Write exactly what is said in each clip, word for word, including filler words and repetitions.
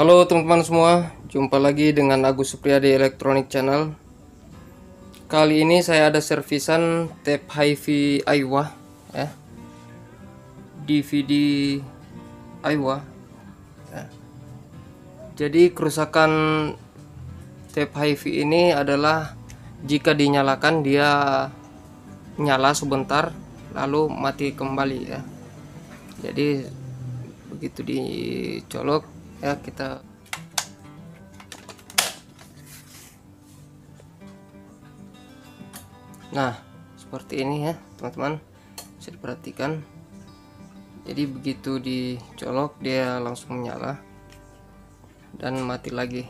Halo teman-teman semua, jumpa lagi dengan Agus Supriyadi Electronic Channel. Kali ini saya ada servisan tape hi-fi Aiwa ya. D V D Aiwa ya. Jadi kerusakan tape hi-fi ini adalah jika dinyalakan dia nyala sebentar lalu mati kembali ya. Jadi begitu dicolok ya, kita nah seperti ini ya teman-teman, bisa diperhatikan. Jadi begitu dicolok dia langsung menyala dan mati lagi.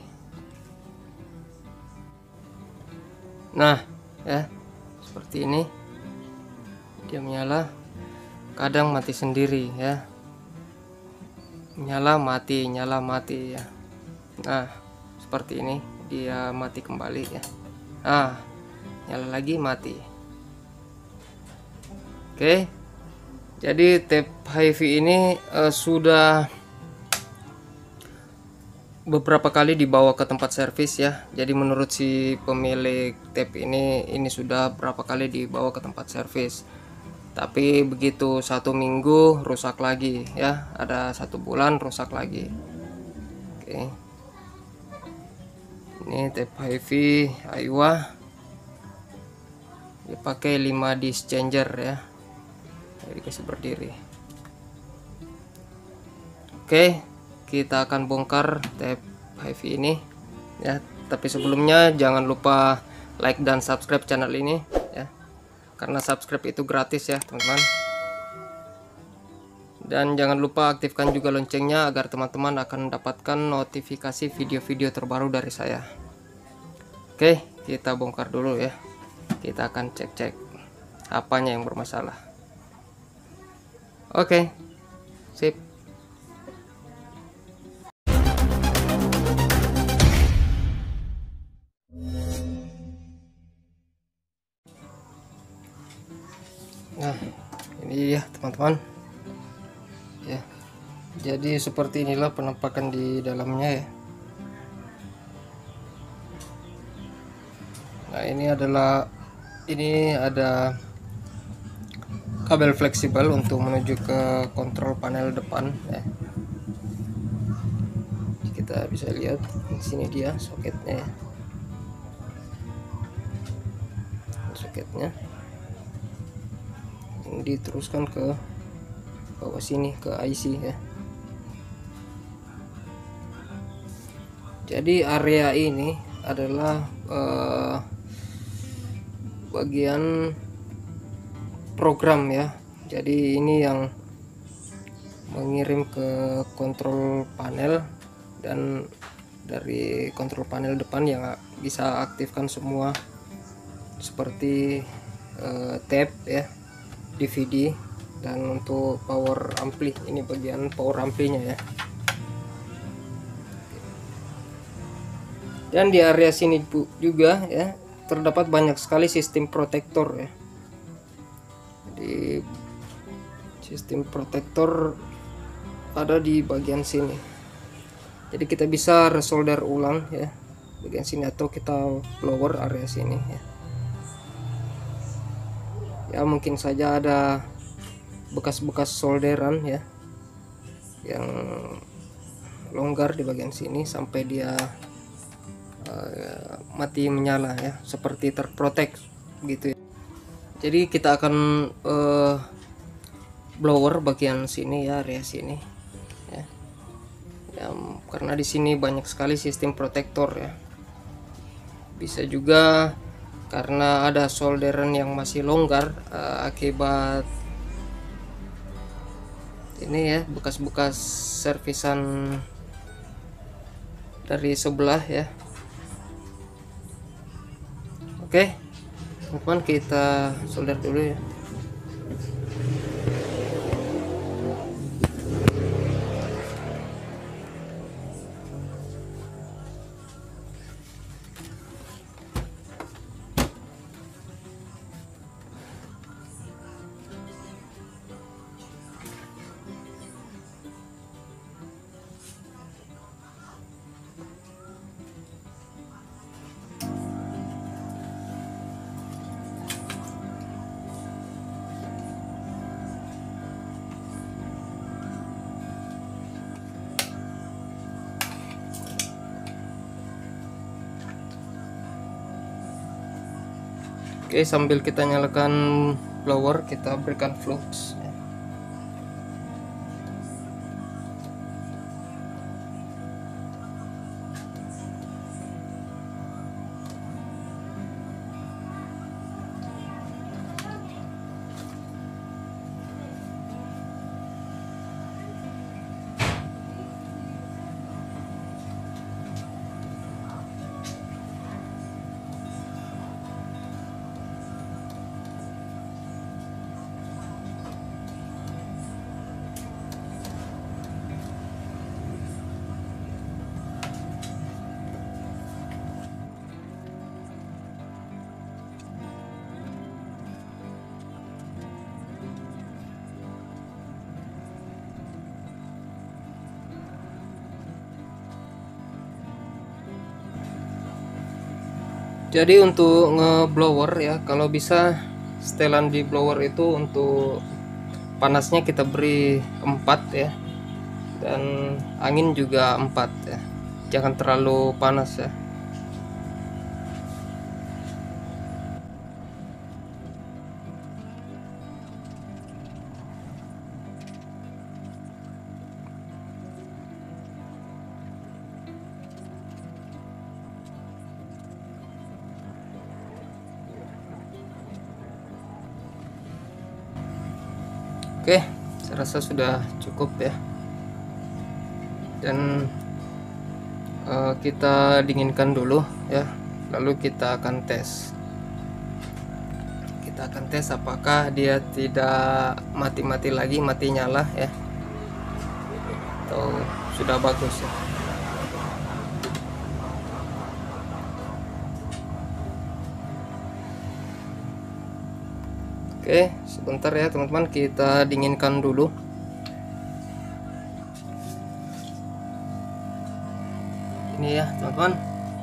Nah ya, seperti ini dia menyala, kadang mati sendiri ya, nyala mati nyala mati ya. Nah seperti ini dia mati kembali ya. Nah nyala lagi mati. Oke, jadi tape hi-fi ini uh, sudah beberapa kali dibawa ke tempat servis ya. Jadi menurut si pemilik tape ini ini sudah berapa kali dibawa ke tempat servis, tapi begitu satu minggu rusak lagi ya, ada satu bulan rusak lagi. Oke, ini tape hi-fi Aiwa dipakai lima disc changer ya. Jadi dikasih berdiri. Oke, kita akan bongkar tape hi-fi ini ya, tapi sebelumnya jangan lupa like dan subscribe channel ini ya, karena subscribe itu gratis ya teman-teman. Dan jangan lupa aktifkan juga loncengnya agar teman-teman akan mendapatkan notifikasi video-video terbaru dari saya. Oke, kita bongkar dulu ya. Kita akan cek-cek apanya yang bermasalah. Oke, sip. Nah, ini ya teman-teman ya. Jadi seperti inilah penampakan di dalamnya ya. Nah, ini adalah ini ada kabel fleksibel untuk menuju ke kontrol panel depan ya. Kita bisa lihat di sini dia soketnya ya. Soketnya ini diteruskan ke bawah sini ke I C ya. Jadi area ini adalah eh, bagian program ya. Jadi ini yang mengirim ke kontrol panel, dan dari kontrol panel depan yang bisa aktifkan semua seperti eh, tape ya, D V D, dan untuk power ampli, ini bagian power amplinya ya. Dan di area sini juga ya terdapat banyak sekali sistem protektor ya. Jadi sistem protektor ada di bagian sini. Jadi kita bisa resolder ulang ya bagian sini, atau kita blower area sini ya. Ya mungkin saja ada bekas-bekas solderan ya yang longgar di bagian sini sampai dia uh, mati menyala ya, seperti terprotek gitu ya. Jadi kita akan uh, blower bagian sini ya, area sini ya. Ya karena di sini banyak sekali sistem protektor ya. Bisa juga karena ada solderan yang masih longgar uh, akibat ini ya, bekas-bekas servisan dari sebelah ya. Oke teman-teman, kita solder dulu ya. Oke, sambil kita nyalakan blower, kita berikan flux. Jadi untuk ngeblower ya, kalau bisa setelan di blower itu untuk panasnya kita beri empat ya, dan angin juga empat ya, jangan terlalu panas ya. Oke, saya rasa sudah cukup ya. Dan uh, kita dinginkan dulu ya, lalu kita akan tes. Kita akan tes apakah dia tidak mati-mati lagi, mati nyala ya, atau sudah bagus ya. Oke, sebentar ya teman-teman, kita dinginkan dulu. Ini ya teman-teman,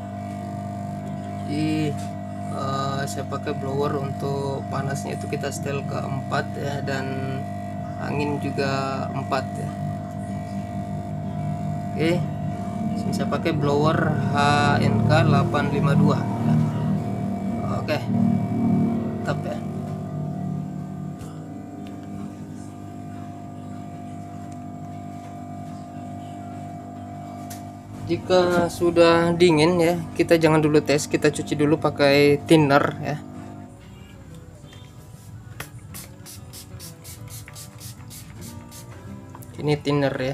di uh, saya pakai blower untuk panasnya itu kita setel ke empat ya, dan angin juga empat ya. Oke, sini saya pakai blower H N K delapan lima dua ya. Oke, tetap ya. Jika sudah dingin ya, kita jangan dulu tes, kita cuci dulu pakai thinner ya. Ini thinner ya.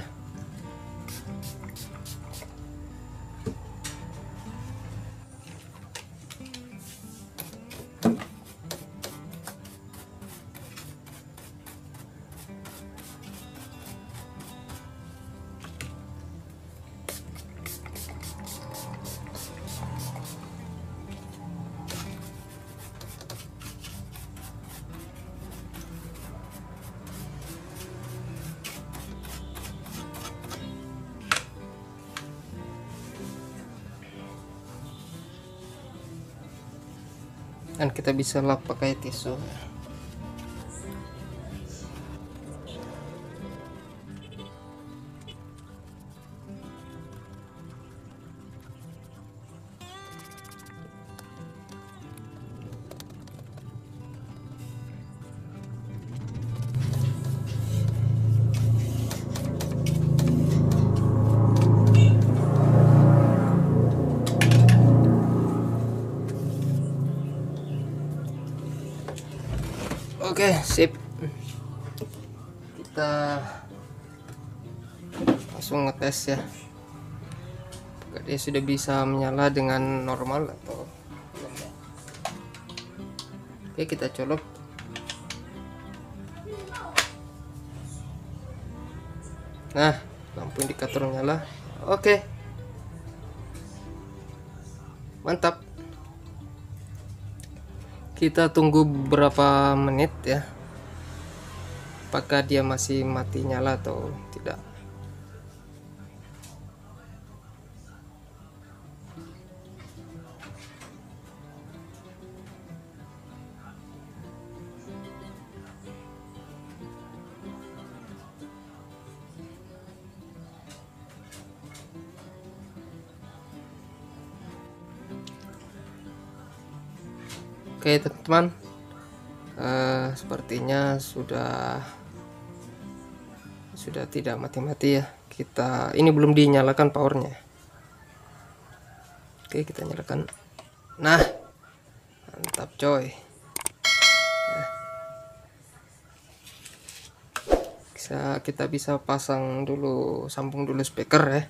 Dan kita bisa lap pakai tisu. Oke, sip. Kita langsung ngetes ya, apakah dia sudah bisa menyala dengan normal atau belum. Oke, kita colok. Nah, lampu indikator nyala. Oke, mantap. Kita tunggu beberapa menit ya, apakah dia masih mati nyala atau tidak. Oke teman-teman, uh, sepertinya sudah sudah tidak mati-mati ya. Kita ini belum dinyalakan powernya. Oke, kita nyalakan. Nah, mantap coy. Nah, bisa kita bisa pasang dulu, sambung dulu speaker ya.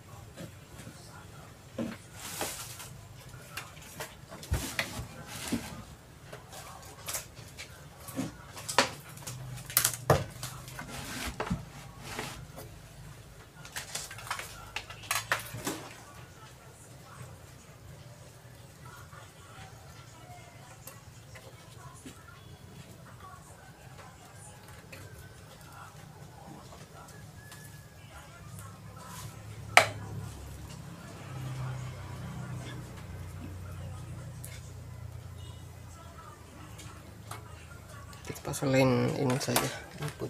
Kita pasang lain ini saja input.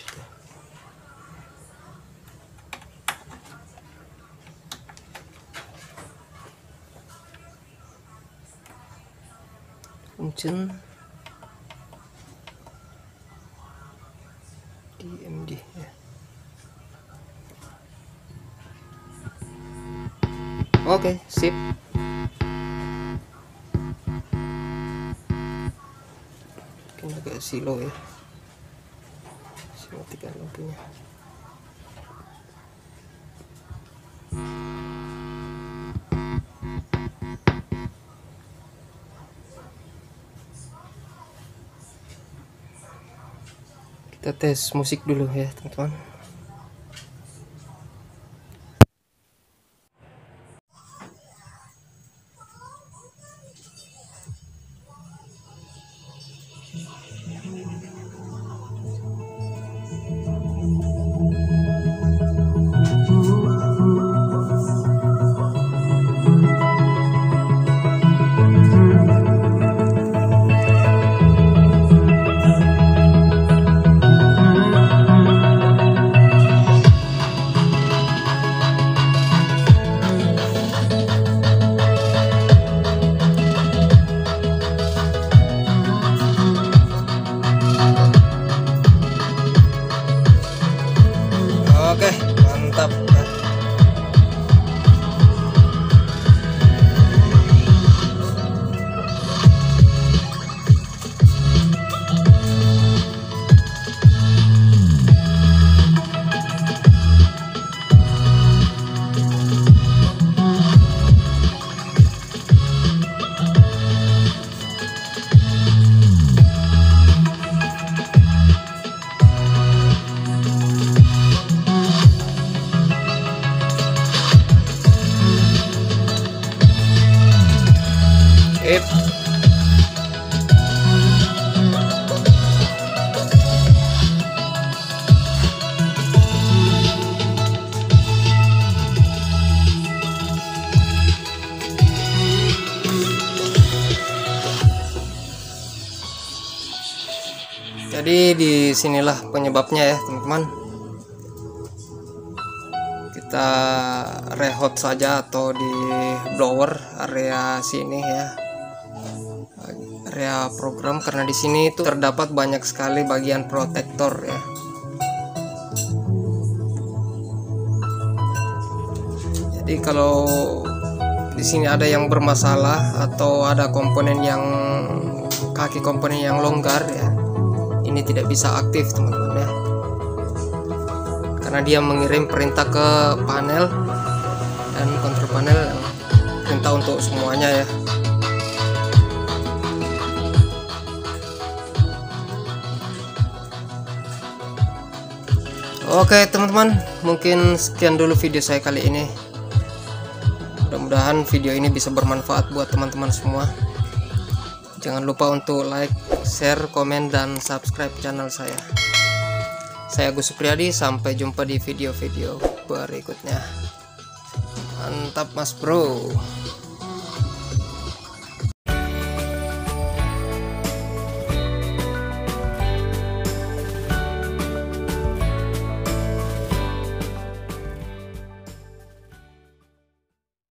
Function D M D ya. Oke, sip. Agak silo ya, matikan lampunya. Kita tes musik dulu ya teman-teman. Oke, mantap. Sip. Jadi disinilah penyebabnya ya teman-teman. Kita rehot saja atau di blower area sini ya, area program, karena di sini itu terdapat banyak sekali bagian protektor ya. Jadi kalau di sini ada yang bermasalah atau ada komponen yang kaki komponen yang longgar ya, ini tidak bisa aktif teman-teman ya, karena dia mengirim perintah ke panel dan kontrol panel, perintah untuk semuanya ya. Oke teman-teman, mungkin sekian dulu video saya kali ini. Mudah-mudahan video ini bisa bermanfaat buat teman-teman semua. Jangan lupa untuk like, share, komen, dan subscribe channel saya. Saya Agus Supriyadi, sampai jumpa di video-video berikutnya. Mantap mas bro.